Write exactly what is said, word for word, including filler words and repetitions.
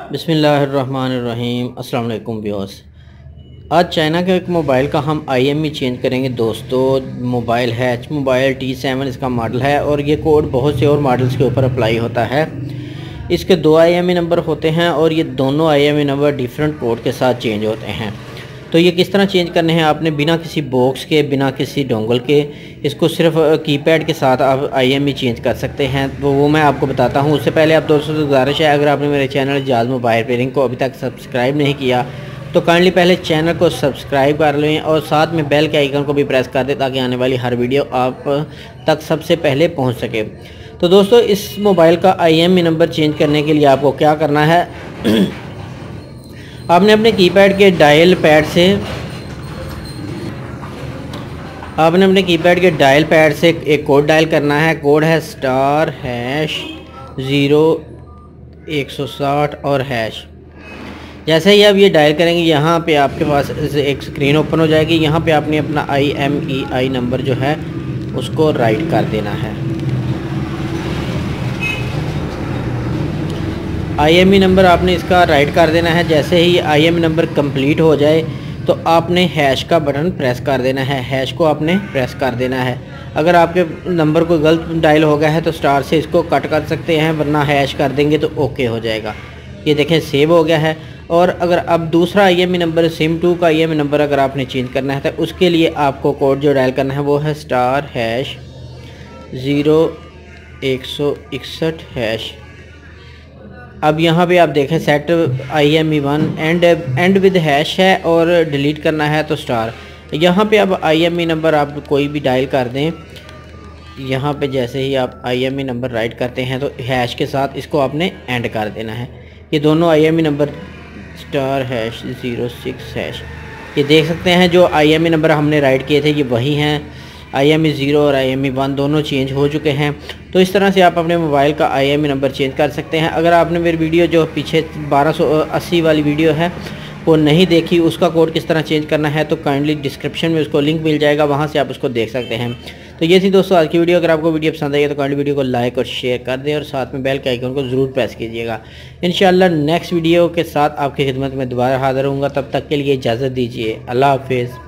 बिस्मिल्लाहिर्रहमानिर्रहीम। अस्सलाम वालेकुम व्यूअर्स। आज चाइना के एक मोबाइल का हम आईएमई चेंज करेंगे दोस्तों। मोबाइल है एच मोबाइल टी सेवन इसका मॉडल है और ये कोड बहुत से और मॉडल्स के ऊपर अप्लाई होता है। इसके दो आईएमई नंबर होते हैं और ये दोनों आईएमई नंबर डिफरेंट कोड के साथ चेंज होते हैं। तो ये किस तरह चेंज करने हैं, आपने बिना किसी बॉक्स के, बिना किसी डोंगल के, इसको सिर्फ कीपैड के साथ आप आईएमई चेंज कर सकते हैं। तो वो मैं आपको बताता हूँ। उससे पहले आप दोस्तों से गुजारिश है, अगर आपने मेरे चैनल जाज़ मोबाइल रिपेयरिंग को अभी तक सब्सक्राइब नहीं किया तो काइंडली पहले चैनल को सब्सक्राइब कर लें और साथ में बेल के आइकन को भी प्रेस कर दें ताकि आने वाली हर वीडियो आप तक सबसे पहले पहुँच सके। तो दोस्तों, इस मोबाइल का आईएमई नंबर चेंज करने के लिए आपको क्या करना है, आपने अपने कीपैड के डायल पैड से आपने अपने कीपैड के डायल पैड से एक कोड डायल करना है। कोड है स्टार हैश ज़ीरो एक सौ साठ और हैश। जैसे ही आप ये डायल करेंगे, यहाँ पे आपके पास एक स्क्रीन ओपन हो जाएगी। यहाँ पे आपने अपना आई एम ई आई नंबर जो है उसको राइट कर देना है। आईएमई नंबर आपने इसका राइट कर देना है। जैसे ही आईएमई नंबर कंप्लीट हो जाए तो आपने हैश का बटन प्रेस कर देना है। हैश को आपने प्रेस कर देना है। अगर आपके नंबर कोई गलत डायल हो गया है तो स्टार से इसको कट कर सकते हैं, वरना हैश कर देंगे तो ओके हो जाएगा। ये देखें, सेव हो गया है। और अगर अब दूसरा आईएमई नंबर, सिम टू का आईएमई नंबर अगर आपने चेंज करना है तो उसके लिए आपको कोड जो डायल करना है वो है स्टार हैश ज़ीरो एक सौ इकसठ हैश। अब यहाँ पे आप देखें set I M E one and end with hash है और डिलीट करना है तो स्टार। यहाँ पे अब आईएमई नंबर आप कोई भी डायल कर दें। यहाँ पे जैसे ही आप आईएमई नंबर राइट करते हैं तो हैश के साथ इसको आपने एंड कर देना है। ये दोनों IME number star hash zero six hash, ये देख सकते हैं जो आईएमई नंबर हमने राइट किए थे ये वही हैं। आईएमई ज़ीरो और आईएमई वन दोनों चेंज हो चुके हैं। तो इस तरह से आप अपने मोबाइल का आईएमई नंबर चेंज कर सकते हैं। अगर आपने मेरी वीडियो जो पीछे बारह सौ अस्सी वाली वीडियो है वो नहीं देखी, उसका कोड किस तरह चेंज करना है, तो काइंडली डिस्क्रिप्शन में उसको लिंक मिल जाएगा, वहाँ से आप उसको देख सकते हैं। तो ये थी दोस्तों आज की वीडियो। अगर आपको वीडियो पसंद आई है तो काइंडली वीडियो को लाइक और शेयर कर दें और साथ में बेल के आइकन को ज़रूर प्रेस कीजिएगा। इंशाल्लाह नेक्स्ट वीडियो के साथ आपकी खिदमत में दोबारा हाज़िर होऊंगा। तब तक के लिए इजाज़त दीजिए। अल्लाह हाफिज़।